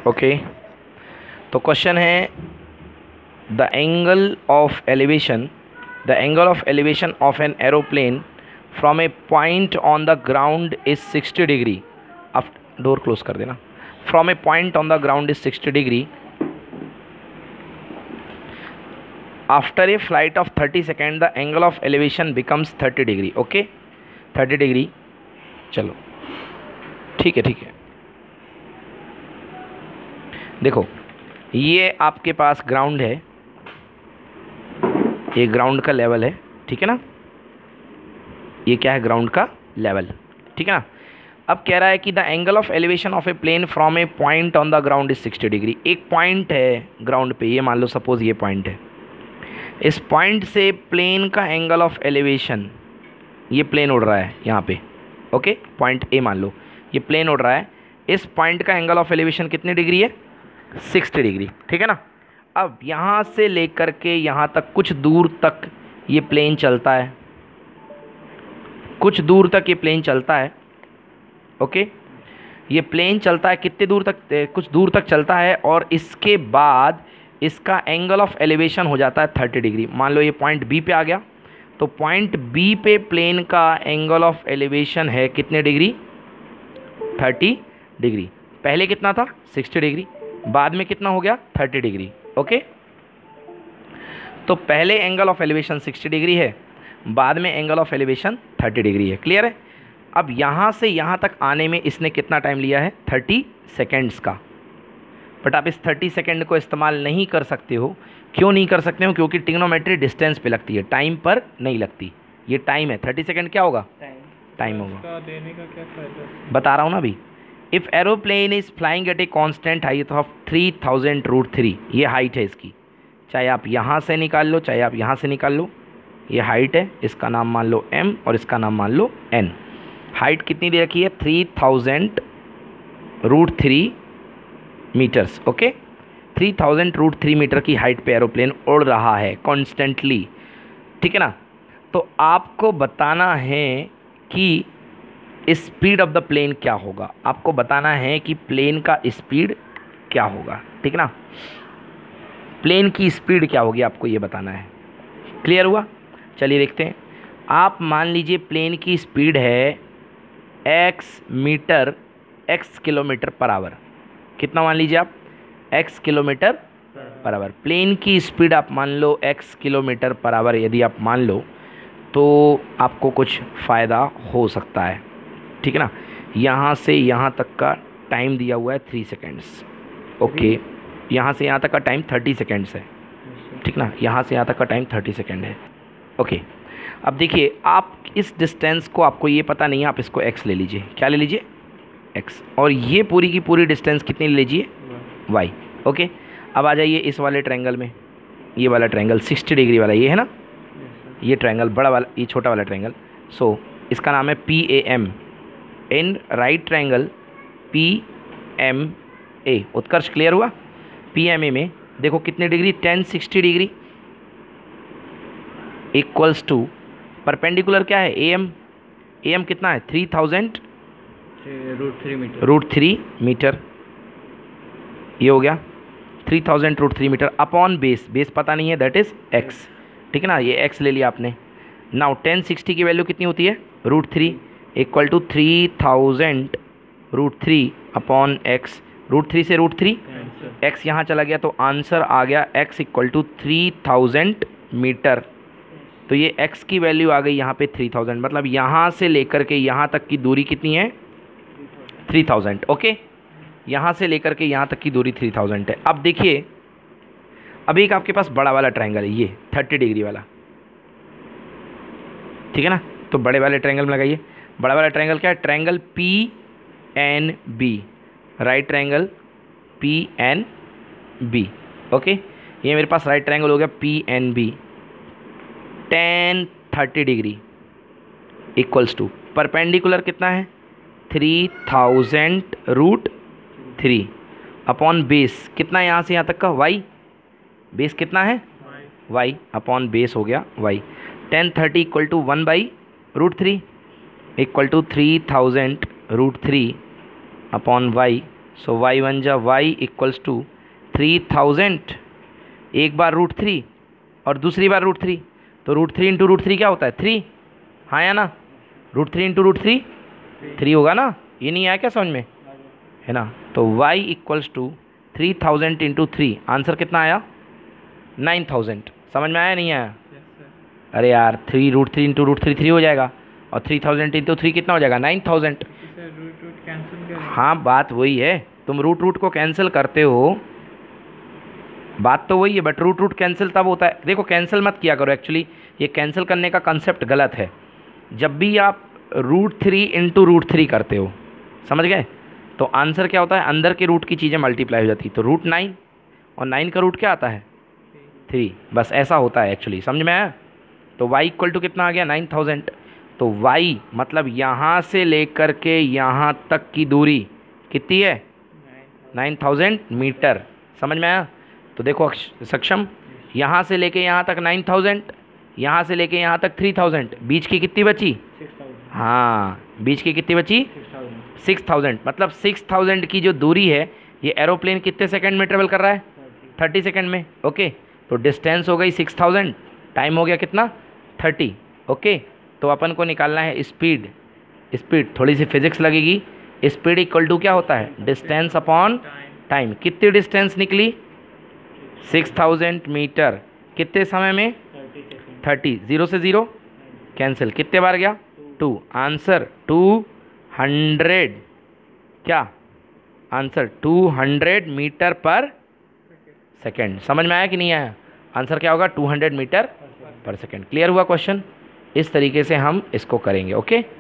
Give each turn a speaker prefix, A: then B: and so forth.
A: Okay, तो question है the angle of elevation of an aeroplane from a point on the ground is 60 degree. अब door close कर देना। From a point on the ground is 60 degree after a flight of 30 second the angle of elevation becomes 30 degree. Okay, 30 degree, चलो ठीक है। देखो ये आपके पास ground है, ये ग्राउंड का लेवल है, ठीक है ना। ये क्या है, ग्राउंड का लेवल, ठीक है ना। अब कह रहा है कि the angle of elevation of a plane from a point on the ground is 60 degree. एक पॉइंट है ग्राउंड पे, ये मान लो सपोज ये पॉइंट है। इस पॉइंट से प्लेन का एंगल ऑफ एलिवेशन, ये प्लेन उड़ रहा है यहाँ पे, ओके, पॉइंट ए मान लो ये प्लेन उड़ रहा है। इस पॉइंट का एंगल ऑफ एलिवेशन कितनी डिग्री है, 60 डिग्री, ठीक है ना। अब यहाँ से लेकर के यहाँ तक कुछ दूर तक ये प्लेन चलता है, कुछ दूर तक ये प्लेन चलता है, ओके। ये प्लेन चलता है कितने दूर तक, कुछ दूर तक चलता है, और इसके बाद इसका एंगल ऑफ एलिवेशन हो जाता है 30 डिग्री। मान लो ये पॉइंट बी पे आ गया, तो पॉइंट बी पे प्लेन का एंगल ऑफ एलिवेशन है कितने डिग्री, 30 डिग्री। पहले कितना था, 60 डिग्री, बाद में कितना हो गया, 30 डिग्री, ओके। तो पहले एंगल ऑफ एलिवेशन 60 डिग्री है, बाद में एंगल ऑफ एलिवेशन 30 डिग्री है। क्लियर है। अब यहाँ से यहाँ तक आने में इसने कितना टाइम लिया है, 30 सेकेंड्स का। बट आप इस 30 सेकेंड को इस्तेमाल नहीं कर सकते हो। क्यों नहीं कर सकते हो, क्योंकि ट्रिग्नोमेट्री डिस्टेंस पे लगती है, टाइम पर नहीं लगती। ये टाइम है, 30 सेकेंड क्या होगा, टाइम होगा।
B: देने का क्या फायदा,
A: बता रहा हूँ ना अभी। If aeroplane is flying at a constant height of 3000√3, ये हाइट है इसकी, चाहे आप यहाँ से निकाल लो चाहे आप यहाँ से निकाल लो, ये हाइट है, इसका नाम मान लो m और इसका नाम मान लो n। हाइट कितनी दे रखी है, 3000√3 मीटर्स, ओके। 3000√3 मीटर की हाइट पे एरोप्लेन उड़ रहा है कॉन्स्टेंटली, ठीक है ना। तो आपको बताना है कि स्पीड ऑफ द प्लेन क्या होगा, आपको बताना है कि प्लेन का स्पीड क्या होगा, ठीक है ना। प्लेन की स्पीड क्या होगी आपको ये बताना है। क्लियर हुआ। चलिए देखते हैं। आप मान लीजिए प्लेन की स्पीड है x किलोमीटर पर आवर। कितना मान लीजिए आप, x kilometre per hour. Plane की स्पीड आप मान लो x किलोमीटर पर आवर, यदि आप मान लो तो आपको कुछ फ़ायदा हो सकता है, ठीक है ना। यहाँ से यहाँ तक का टाइम दिया हुआ है 3 सेकेंड्स, ओके। यहाँ से यहाँ तक का टाइम 30 सेकेंड्स है, ठीक ना। यहाँ से यहाँ तक का टाइम 30 सेकेंड है, ओके। अब देखिए आप इस डिस्टेंस को, आपको ये पता नहीं है, आप इसको x ले लीजिए। क्या ले लीजिए, x। और ये पूरी की पूरी डिस्टेंस कितनी ले लीजिए, y, ओके। अब आ जाइए इस वाले ट्रायंगल में, ये वाला ट्रायंगल 60 डिग्री वाला, ये है ना, ये ट्रायंगल बड़ा वाला, ये छोटा वाला ट्रायंगल। सो इसका नाम है PAM, in right triangle PMA। Utkarsh clear हुआ। PMA में देखो कितने degree, 1060 degree equals to perpendicular क्या है, AM कितना है, 3000√3 मीटर। ये हो गया 3000√3 मीटर अपॉन बेस पता नहीं है, दैट इज x, ठीक है ना। ये x ले लिया आपने। नाउ 1060 की वैल्यू कितनी होती है, √3 इक्वल टू 3000√3 अपॉन x। √3 से √3 x यहाँ चला गया, तो आंसर आ गया x इक्वल टू 3000 मीटर। तो ये x की वैल्यू आ गई यहाँ पे 3000, मतलब यहाँ से लेकर के यहाँ तक की दूरी कितनी है, 3000, ओके। यहाँ से लेकर के यहाँ तक की दूरी 3000 है। अब देखिए, अब एक आपके पास बड़ा वाला ट्रायंगल है, ये 30 डिग्री वाला, ठीक है ना। तो बड़े वाले ट्रायंगल में लगाइए। बड़ा वाला ट्रायंगल क्या है, triangle PNB, right triangle PNB, okay. ये मेरे पास राइट ट्रायंगल हो गया PNB। 1030 degree equals to perpendicular कितना है, 3000√3 अपॉन बेस कितना है, यहाँ से यहाँ तक का y, बेस कितना है y अपॉन बेस हो गया y। 1030 equal to 1/√3 equal to 3000√3 upon y। So Y one जा वाई इक्वल्स टू 3000, एक बार √3 और दूसरी बार √3, तो √3 इंटू √3 क्या होता है 3, हाँ या ना, √3 इंटू √3 3 होगा ना, ये नहीं आया क्या समझ में, है ना। तो y equals to 3000 into 3, answer कितना आया 9000, समझ में आया नहीं आया? अरे यार 3 इंटू √3 3 हो जाएगा, और 3000 इंटू 3 कितना हो जाएगा 9000। हाँ बात वही है, तुम रूट को कैंसिल करते हो, बात तो वही है, बट रूट कैंसिल तब होता है, देखो कैंसिल मत किया करो, एक्चुअली ये कैंसिल करने का कंसेप्ट गलत है। जब भी आप √3 इंटू √3 करते हो, समझ गए, तो आंसर क्या होता है, अंदर के रूट की चीज़ें मल्टीप्लाई हो जाती है, तो √9 और 9 का रूट क्या आता है 3, बस ऐसा होता है एक्चुअली, समझ में आया। तो y इक्वल टू कितना आ गया 9000, तो y मतलब यहाँ से लेकर के यहाँ तक की दूरी कितनी है 9000 मीटर, समझ में आया। तो देखो सक्षम, यहाँ से लेके यहाँ तक 9000, यहाँ से लेके यहाँ तक 3000, बीच की कितनी बची
B: 6000,
A: हाँ बीच की कितनी बची 6000, मतलब 6000 की जो दूरी है ये एरोप्लेन कितने सेकंड में ट्रेवल कर रहा है 30 सेकंड में। ओके, तो डिस्टेंस हो गई 6000, टाइम हो गया कितना 30। ओके, तो अपन को निकालना है स्पीड, थोड़ी सी फिजिक्स लगेगी। स्पीड इक्वल टू क्या होता है डिस्टेंस अपॉन टाइम, कितनी डिस्टेंस निकली 6000 मीटर, कितने समय में 30, 0 से 0 कैंसिल, कितने बार गया 2, आंसर 200, क्या आंसर 200 मीटर पर सेकेंड, समझ में आया कि नहीं आया, आंसर क्या होगा 200 मीटर पर सेकेंड। क्लियर हुआ क्वेश्चन, इस तरीके से हम इसको करेंगे। ओके।